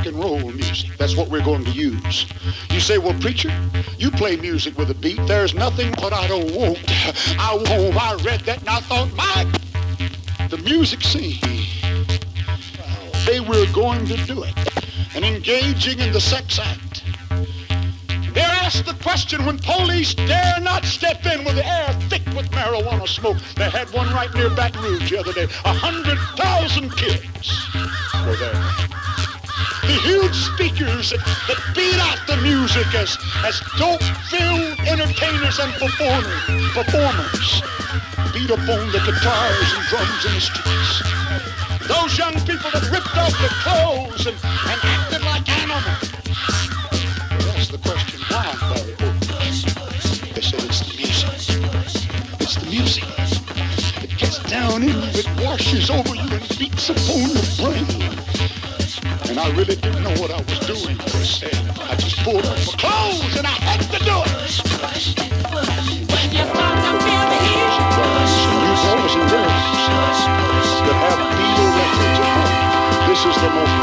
rock and roll music. That's what we're going to use. You say, well, preacher, you play music with a beat. There's nothing that I don't want. I read that and I thought, the music scene, they were going to do it. And engaging in the sex act. They're asked the question when police dare not step in with the air thick with marijuana smoke. They had one right near Baton Rouge the other day. 100,000 kids were there. The huge speakers that beat out the music as dope-filled entertainers and performers beat up on the guitars and drums in the streets. Those young people that ripped off their clothes and acted like animals. That's the question, why, Barry? They said it's the music. It's the music. It gets down in you, it washes over you and beats upon your brain. And I really didn't know what I was doing per se. I just pulled off my clothes and I had to do it. When you start to feel the heat, You boys and girls that have Beatle records at home, this is the most